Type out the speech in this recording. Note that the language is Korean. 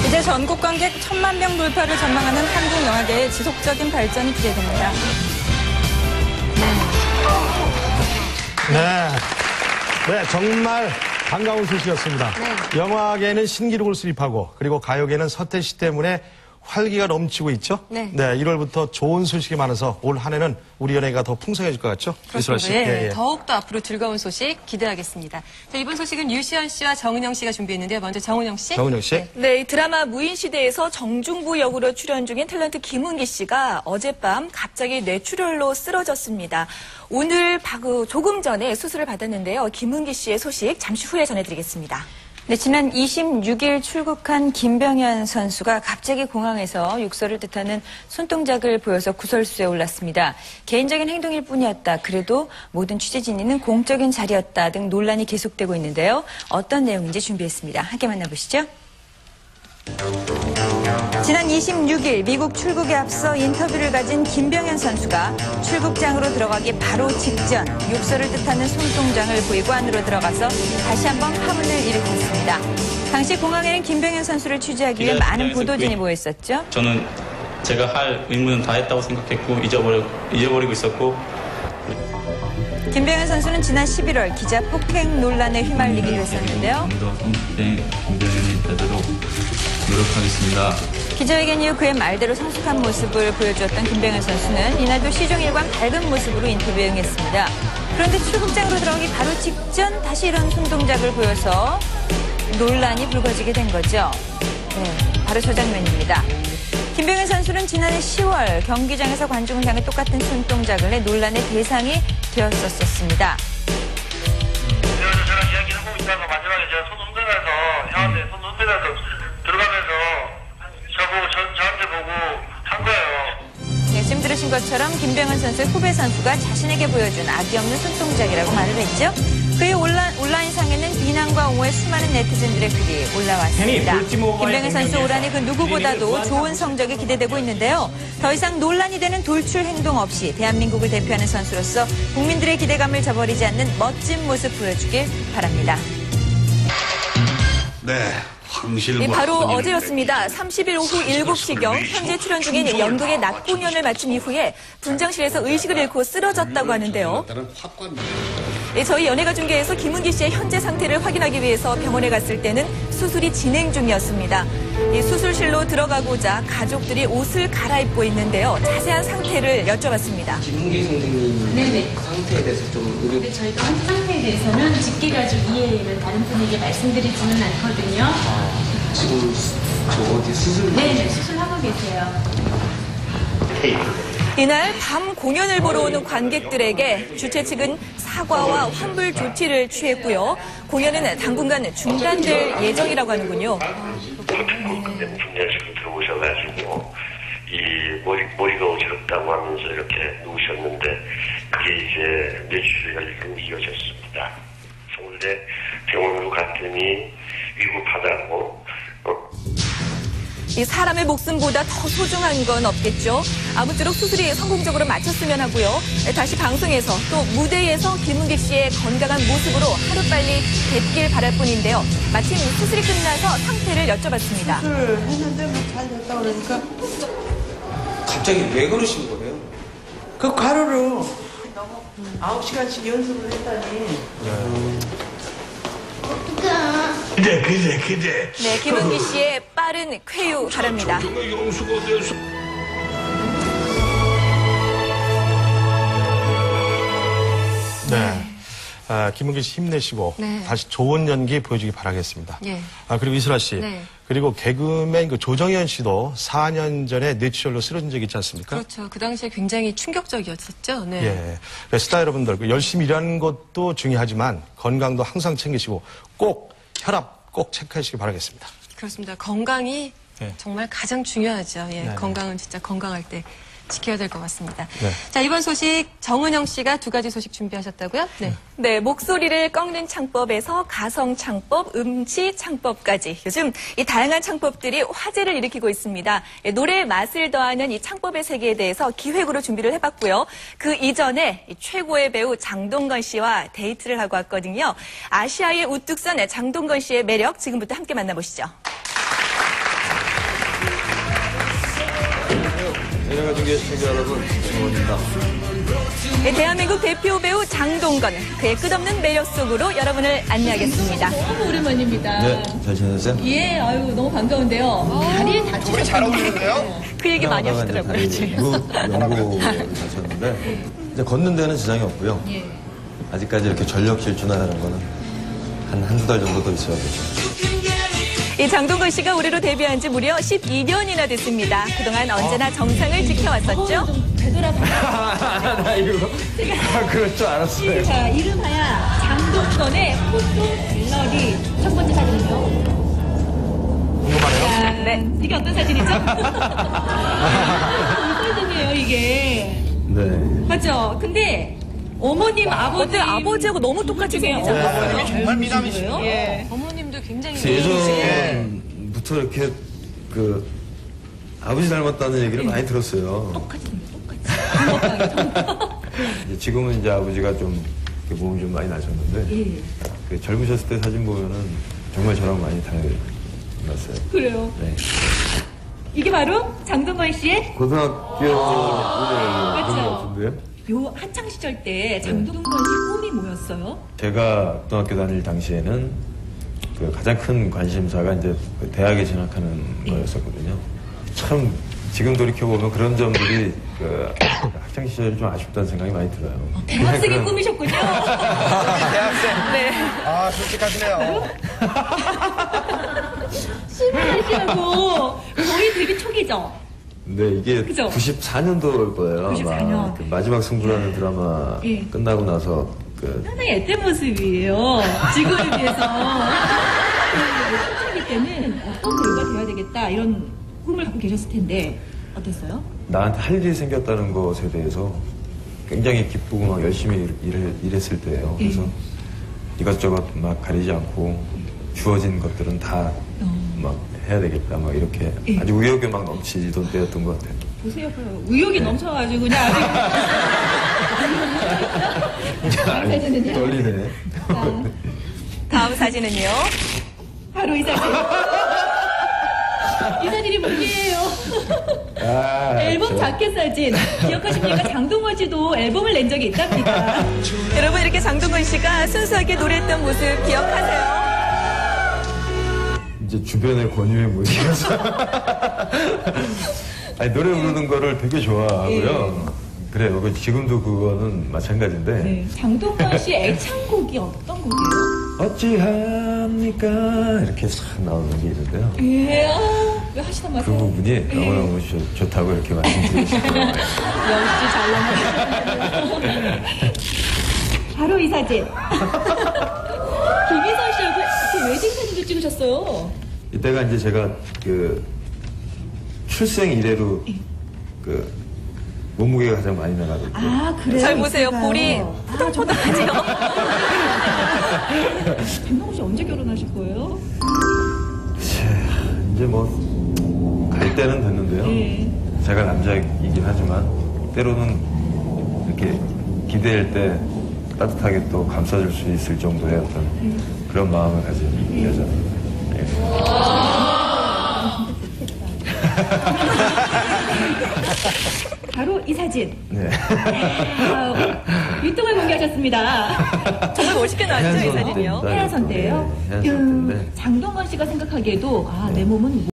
이제 전국 관객 1,000만 명 돌파를 전망하는 한국 영화계의 지속적인 발전이 기대됩니다. 네, 정말 반가운 소식이었습니다. 네. 영화계는 신기록을 수립하고 그리고 가요계는 서태 씨 때문에 활기가 넘치고 있죠. 네. 1월부터 좋은 소식이 많아서 올 한 해는 우리 연예가 더 풍성해질 것 같죠? 이슬아 씨. 예, 더욱더 앞으로 즐거운 소식 기대하겠습니다. 자, 이번 소식은 유시연 씨와 정은영 씨가 준비했는데요. 먼저 정은영 씨. 정은영 씨. 네, 드라마 무인시대에서 정중부 역으로 출연 중인 탤런트 김은기 씨가 어젯밤 갑자기 뇌출혈로 쓰러졌습니다. 오늘 조금 전에 수술을 받았는데요. 김은기 씨의 소식 잠시 후에 전해드리겠습니다. 네, 지난 26일 출국한 김병현 선수가 갑자기 공항에서 육설을 뜻하는 손동작을 보여서 구설수에 올랐습니다. 개인적인 행동일 뿐이었다. 그래도 모든 취재진이는 공적인 자리였다 등 논란이 계속되고 있는데요. 어떤 내용인지 준비했습니다. 함께 만나보시죠. 지난 26일 미국 출국에 앞서 인터뷰를 가진 김병현 선수가 출국장으로 들어가기 바로 직전 욕설을 뜻하는 손동작을 보이고 안으로 들어가서 다시 한번 파문을 일으켰습니다. 당시 공항에는 김병현 선수를 취재하기 위해 많은 보도진이 모여 있었죠. 저는 제가 할 의무는 다 했다고 생각했고 잊어버리고 있었고. 김병현 선수는 지난 11월 기자 폭행 논란에 휘말리기도 했었는데요. 더 성숙된 김병현이 되도록 노력하겠습니다. 기자회견 이후 그의 말대로 성숙한 모습을 보여주었던 김병현 선수는 이날도 시종일관 밝은 모습으로 인터뷰에 응했습니다. 그런데 출국장으로 들어가기 바로 직전 다시 이런 손동작을 보여서 논란이 불거지게 된 거죠. 네, 바로 저 장면입니다. 김병현 선수는 지난해 10월 경기장에서 관중을 향해 똑같은 손동작을 해 논란의 대상이 되었었습니다. 제가 이야기하고 있다가 마지막에 제가 손 흔들면서 형한테 손 흔들면서 들어가면서 저한테 보고 한 거예요. 네, 지금 들으신 것처럼 김병현 선수의 후배 선수가 자신에게 보여준 악의 없는 손동작이라고 말을 했죠. 그의 온라인상에는 비난과 옹호의 수많은 네티즌들의 글이 올라왔습니다. 김병현 선수 올 한해 그 누구보다도 좋은 성적이 기대되고 있는데요. 더 이상 논란이 되는 돌출 행동 없이 대한민국을 대표하는 선수로서 국민들의 기대감을 저버리지 않는 멋진 모습 보여주길 바랍니다. 네. 바로 어제였습니다. 30일 오후 7시경 현재 출연 중인 연극의 낮 공연을 마친 이후에 분장실에서 의식을 잃고 쓰러졌다고 하는데요. 저희 연예가 중계에서 김은기 씨의 현재 상태를 확인하기 위해서 병원에 갔을 때는 수술이 진행 중이었습니다. 수술실로 들어가고자 가족들이 옷을 갈아입고 있는데요. 자세한 상태를 여쭤봤습니다. 김은기 선생님 상태에 대해서 좀 근데 저희가 상태에 대해서는 직계가족 이해를 다른 분에게 말씀드리지는 않거든요. 지금 어디 수술? 네, 수술하고 계세요. 이날 밤 공연을 보러 오는 관객들에게 주최 측은 사과와 환불 조치를 취했고요. 공연은 당분간 중단될 예정이라고 하는군요. 분장실로 들어오셔가지고 머리가 어지럽다고 하면서 이렇게 누우셨는데 그게 이제 뇌출혈로 이어졌습니다. 서울대 병원으로 갔더니 위급하다고. 이 사람의 목숨보다 더 소중한 건 없겠죠. 아무쪼록 수술이 성공적으로 마쳤으면 하고요. 다시 방송에서 또 무대에서 김은기 씨의 건강한 모습으로 하루빨리 뵙길 바랄 뿐인데요. 마침 수술이 끝나서 상태를 여쭤봤습니다. 수술을 했는데 뭐 잘 됐다고 그러니까 갑자기 왜 그러신 거예요? 그 과로를 9시간씩 연습을 했다니. 그래. 네, 김은기 씨의 빠른 쾌유 바랍니다. 김은기 씨 힘내시고 네. 다시 좋은 연기 보여주기 바라겠습니다. 예. 그리고 이슬아 씨. 네. 그리고 개그맨 조정현 씨도 4년 전에 뇌출혈로 쓰러진 적이 있지 않습니까? 그렇죠. 그 당시에 굉장히 충격적이었었죠. 네. 예. 스타 여러분들, 열심히 일하는 것도 중요하지만 건강도 항상 챙기시고 꼭 혈압 꼭 체크하시기 바라겠습니다. 그렇습니다. 건강이 네. 정말 가장 중요하죠. 예. 네. 건강은 진짜 건강할 때 지켜야 될 것 같습니다. 네. 자, 이번 소식 정은영 씨가 2가지 소식 준비하셨다고요? 네. 네, 목소리를 꺾는 창법에서 가성 창법, 음치 창법까지 요즘 이 다양한 창법들이 화제를 일으키고 있습니다. 노래의 맛을 더하는 이 창법의 세계에 대해서 기획으로 준비를 해봤고요. 그 이전에 최고의 배우 장동건 씨와 데이트를 하고 왔거든요. 아시아의 우뚝 선 장동건 씨의 매력 지금부터 함께 만나보시죠. 내려가중계 시청자 여러분, 정원입니다. 네, 대한민국 대표 배우 장동건, 그의 끝없는 매력 속으로 여러분을 안내하겠습니다. 너무 오랜만입니다. 네, 잘 지내세요? 예, 아유, 너무 반가운데요. 다리에 다치셨어요. 잘 어울리는데요? 그 얘기 많이 하시더라고요. 지금. 미국 연구를 가셨는데 이제 걷는 데는 지장이 없고요. 예. 아직까지 이렇게 전력 질주나라는 거는 한두 달 정도 더 있어야겠죠. 이 장동건 씨가 올해로 데뷔한 지 무려 12년이나 됐습니다. 그동안 언제나 정상을 지켜왔었죠. 되돌아봐. 나 이거 그럴 줄 알았어요. 자, 이름하야 장동건의 포토 갤러리 첫 번째 사진이죠. 궁금하네요. 네. 이게 어떤 사진이죠? 이 사진이에요, 이게. 네. 맞죠? 근데 어머님, 근데 아버지하고 너무 똑같이 생기지 않았어요? 정말 미남이시네요. 예. 어머님도 굉장히 예전부터 이렇게 그 아버지 닮았다는 얘기를 많이 들었어요. 똑같이 생겼어, 이제 지금은 이제 아버지가 좀 이렇게 몸이 좀 많이 나셨는데 예. 그 젊으셨을 때 사진 보면은 정말 저랑 많이 닮았어요. 그래요. 네. 이게 바로 장동건 씨의 고등학교 그런 것 같은데요? 요 한창 시절 때 장동건 씨 꿈이 뭐였어요? 제가 고등학교 다닐 당시에는 그 가장 큰 관심사가 이제 그 대학에 진학하는 거였었거든요. 참 지금 돌이켜보면 그런 점들이 그 학창 시절이 좀 아쉽다는 생각이 많이 들어요. 대학생의 꿈이셨군요. 대학생. 네. 아, 솔직하시네요. 신문하시라고 거의 데뷔 초기죠? 네, 이게 그죠? 94년도일 거예요. 94년. 아마 그 마지막 승부라는 드라마 예. 끝나고 나서 그 상당히 앳된 모습이에요. 지금에 비해서. 초기 때는 어떤 배우가 돼야 되겠다 이런 꿈을 갖고 계셨을 텐데 어땠어요? 나한테 할 일이 생겼다는 것에 대해서 굉장히 기쁘고 막 열심히 일했을 때예요. 그래서 이것저것 막 가리지 않고 주어진 것들은 다 막 해야 되겠다 막 이렇게 아주 의욕이 막 넘치던 때였던 것 같아요. 보세요. 의욕이 넘쳐가지고 그냥 아주 떨리네. 다음 사진은요. 바로 이 사진. 이 사진이 뭐예요? 앨범 저- 자켓 사진. 기억하십니까? 장동건 씨도 앨범을 낸 적이 있답니다. 여러분 이렇게 장동건 씨가 순수하게 노래했던 모습 기억하세요? 이제 주변의 권유에 모시면서 아니 노래 부르는 거를 되게 좋아하고요. 그래요. 지금도 그거는 마찬가지인데 네. 장동건 씨 애창곡이 어떤 곡이에요? 어찌합니까 이렇게 싹 나오는 게 있는데요. 예, 왜 하시다 그 마세요? 부분이 너무너무 좋다고 이렇게 말씀드리시더라고요. 역시 잘 나가요. 바로 이 사진. 김희선 씨하고 이렇게 웨딩 사진도 찍으셨어요. 이때가 이제 제가 그 출생 이래로 그 몸무게가 가장 많이 나가거든요. 아, 그래요? 잘 보세요. 볼이 포동포동하죠? 김동훈 씨 언제 결혼하실 거예요? 이제 뭐 갈 때는 됐는데요. 예. 제가 남자이긴 하지만 때로는 이렇게 기대할 때 따뜻하게 또 감싸줄 수 있을 정도의 어떤 그런 마음을 가진 여자입니다. 바로 이 사진. 네. 윗동을 공개하셨습니다. 정말 멋있게 나왔죠, 이 사진이요? 해안선 때예요. 네, 해안선 때인데. 장동건 씨가 생각하기에도 내 몸은